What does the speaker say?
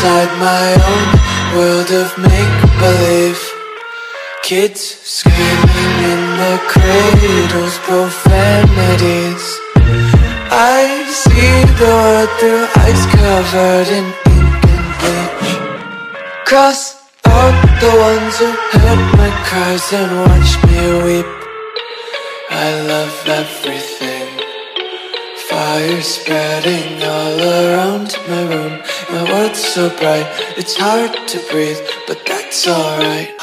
inside my own world of make-believe. Kids screaming in their cradles, profanities. I see the world through ice covered in ink and bleach. Cross out the ones who heard my cries and watched me weep. I love everything. Fire spreading all around my room. My world's so bright, it's hard to breathe, but that's alright.